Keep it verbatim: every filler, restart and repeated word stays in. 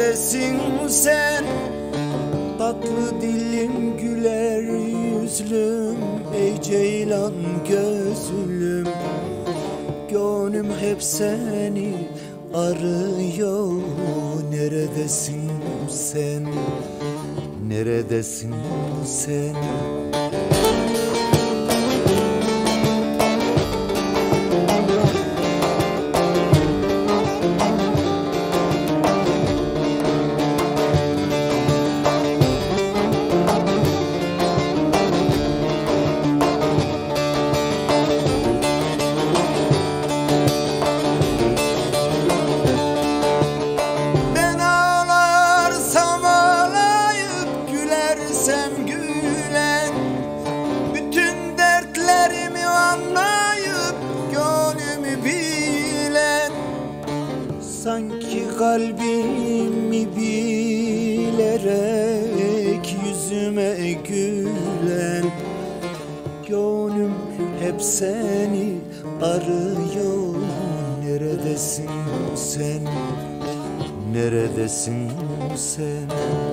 neredesin sen? Tatlı dilim, güler yüzlüm, ey ceylan gözlüm. Gönlüm hep seni arıyor. Neredesin sen? Neredesin sen? Gülen, bütün dertlerimi anlayıp gönlümü bilen, sanki kalbimi bilerek yüzüme gülen. Gönlüm hep seni arıyor. Neredesin sen? Neredesin sen?